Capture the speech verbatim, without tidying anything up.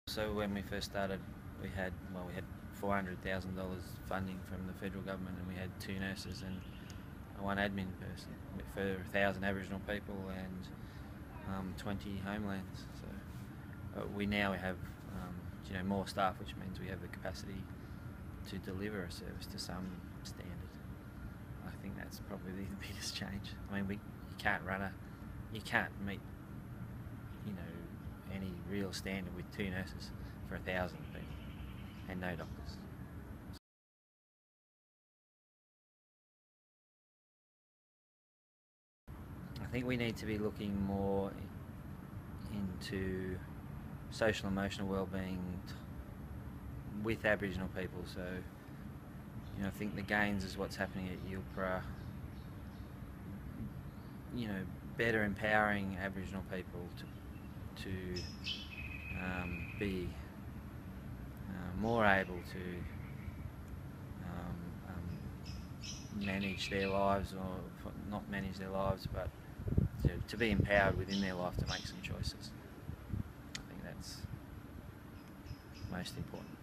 So when we first started, we had well, we had four hundred thousand dollars funding from the federal government, and we had two nurses and one admin person for a thousand Aboriginal people and um, twenty homelands. So uh, we now have um, you know more staff, which means we have the capacity to deliver a service to some standard. I think that's probably the biggest change. I mean, we you can't run a, you can't meet, you know, any real standard with two nurses for a thousand people and no doctors. I think we need to be looking more into social and emotional well-being with Aboriginal people. So, you know, I think the gains is what's happening at Yilpara. You know, better empowering Aboriginal people to to um, be uh, more able to um, um, manage their lives, or not manage their lives, but to, to be empowered within their life to make some choices. I think that's most important.